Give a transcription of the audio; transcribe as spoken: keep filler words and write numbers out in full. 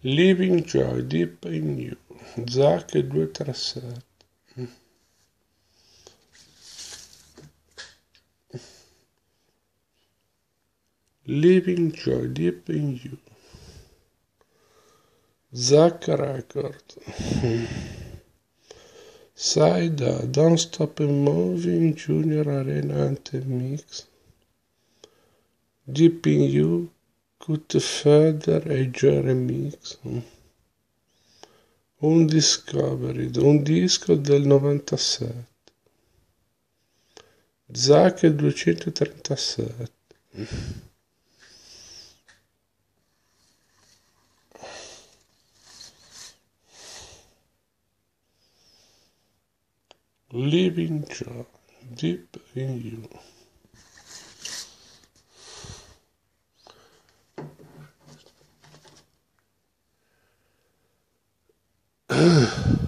Living Joy Deep in You, Zach due tre sette. Living Joy Deep in You, Zach Record. Saida, Don't Stop Moving, Junior Arena Anthem Mix. Deep in You, Cut Feder e Joy Remix. Undiscovered, un disco del novantasette. Zach duecentotrentasette. Living Joy Deep in You.